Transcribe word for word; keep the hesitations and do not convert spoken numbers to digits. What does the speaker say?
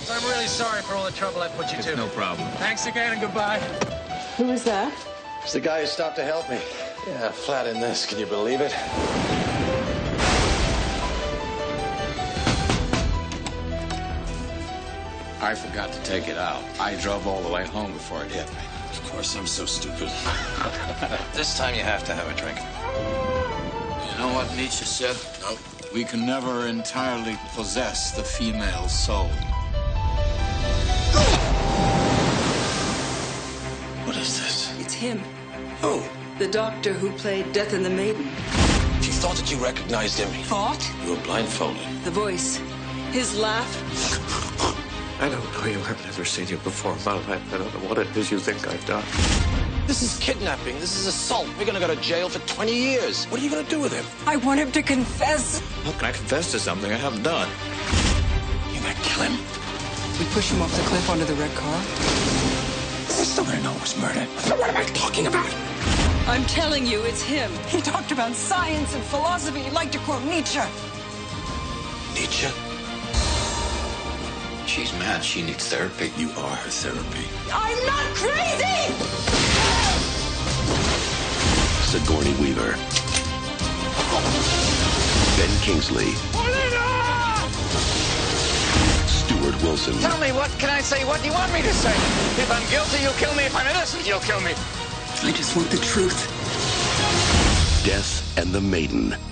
I'm really sorry for all the trouble I put you It's to. no problem. Thanks again and goodbye. Who was that? It's the guy who stopped to help me. Yeah, flat in this. Can you believe it? I forgot to take it out. I drove all the way home before it hit me. Of course, I'm so stupid. This time you have to have a drink. You know what Nietzsche said? No. We can never entirely possess the female soul. What is this? It's him. Who? The doctor who played Death in the Maiden. She thought that you recognized him. Thought? You were blindfolded. The voice. His laugh. I don't know you. I've never seen you before in my life. I don't know what it is you think I've done. This is kidnapping. This is assault. We're gonna go to jail for twenty years. What are you gonna do with him? I want him to confess. How can I confess to something I haven't done? You're gonna kill him? We push him off the cliff onto the red car. They're still gonna know it was murder. What am I talking about? I'm telling you, it's him. He talked about science and philosophy. He liked to quote Nietzsche. Nietzsche? She's mad. She needs therapy. You are her therapy. I'm not crazy! Sigourney Weaver. Ben Kingsley. Stuart Wilson. Tell me, what can I say? What do you want me to say? If I'm guilty, you'll kill me. If I'm innocent, you'll kill me. I just want the truth. Death and the Maiden.